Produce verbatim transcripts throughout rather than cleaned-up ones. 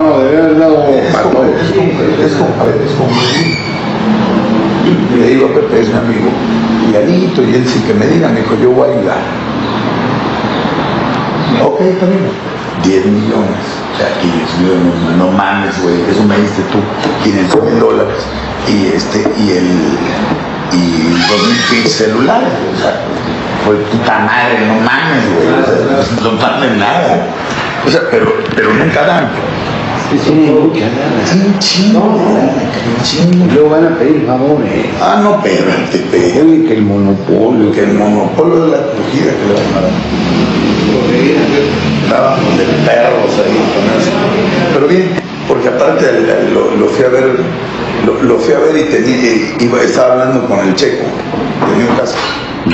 No, debe haber dado Es para como, todos. es como, es como, es como, y le digo a Pepe, es mi amigo, y Alito, y él sí que me diga, me dijo, yo voy a ayudar. Ok, está bien. diez millones. O sea, aquí no, no mames, güey, eso me diste tú, quinientos mil dólares. Y este, y el, y dos mil pinches celulares, o sea, pues puta madre, no mames, güey, o sea, no mames nada. O sea, pero, pero nunca dan. Sí, mucha nada. Sí, chingo, chingo. Luego van a pedir favores. Ah, no, espérate, espérate. Oye, que el monopolio. Que el monopolio de la acogida que le van a dar. Estábamos de perros ahí con eso. Pero bien, porque aparte lo, lo fui a ver, lo, lo fui a ver y tenía, iba, estaba hablando con el Checo, tenía un caso.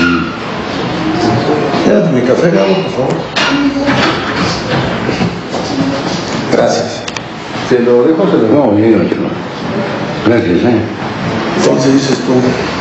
Llévate mi café, Gabo, por favor. Gracias. Se lo dejo, se lo dejo. Gracias, ¿eh? Entonces dices tú.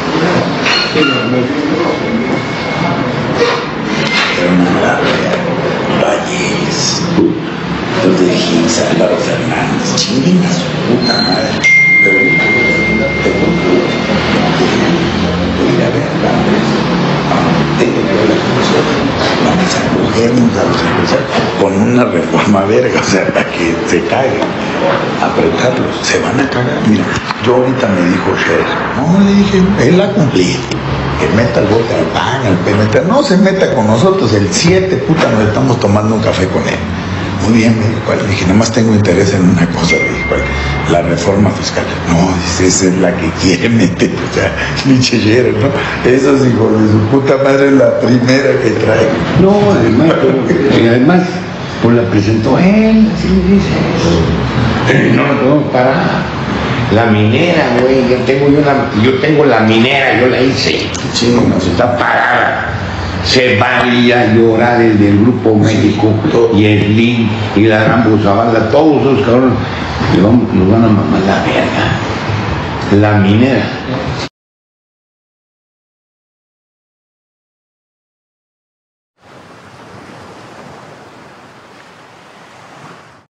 Hermana Valles, los de Gils, Álvaro Fernández, chinguen a su puta madre. Pero te concluyo, voy a ir a ver la empresa. Tengo que ver la comisión. Vamos a cogernos a los empresarios con una reforma verga, o sea, para que se caigan, apretarlos, se van a cagar. Mira, yo ahorita me dijo Sher, no, le dije, él la cumplí. Que meta el bote al pan, al P M T, no se meta con nosotros, el siete, puta, nos estamos tomando un café con él. Muy bien, me dijo, ¿cuál? Le dije, nada más tengo interés en una cosa, le dije, ¿cuál? La reforma fiscal. No, dice, esa es la que quiere meter, o sea, Michellero, ¿no? Esos hijos de su puta madre es la primera que trae. No, además, y además, pues la presentó él, así me dice. No lo podemos parar. La minera, güey, yo tengo, yo, la, yo tengo la minera, yo la hice. Sí, no, está parada. Se valía a llorar el del Grupo México, sí, y el L I N y la Rambo Zavala, todos esos cabrones, y vamos, nos van a mamar la verga. La minera.